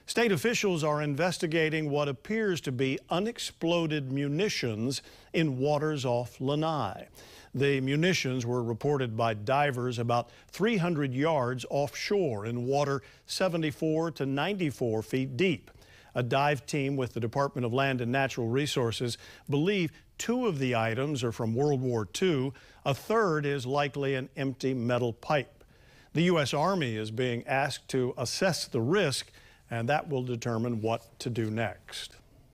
State officials are investigating what appears to be unexploded munitions in waters off Lanai. The munitions were reported by divers about 300 yards offshore in water 74 to 94 feet deep. A dive team with the Department of Land and Natural Resources believe 2 of the items are from World War II. A third is likely an empty metal pipe. The U.S. Army is being asked to assess the risk, and that will determine what to do next.